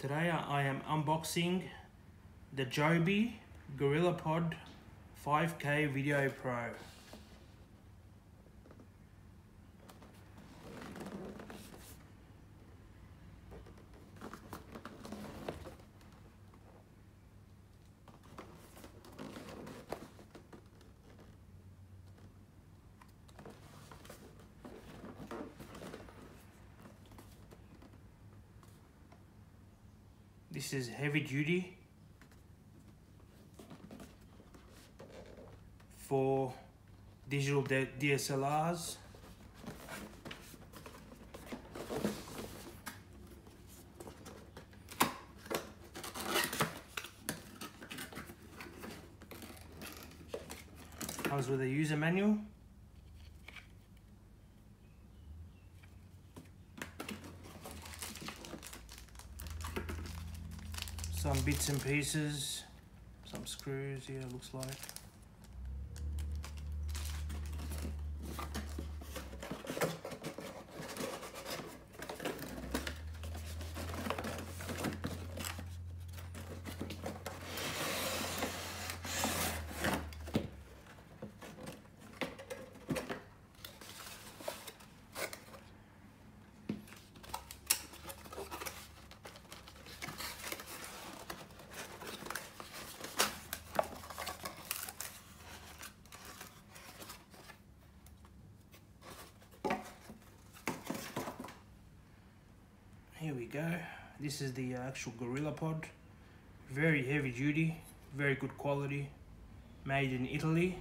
Today I am unboxing the Joby GorillaPod 5K Video Pro. This is heavy duty for digital DSLRs. Comes with a user manual. Some bits and pieces, some screws here, looks like. Here we go. This is the actual GorillaPod. Very heavy duty, very good quality, made in Italy.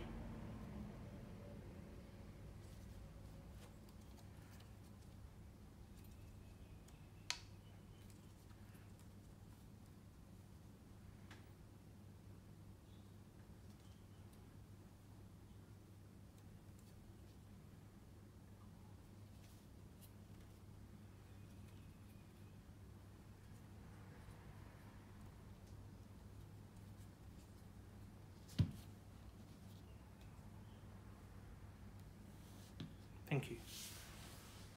Thank you.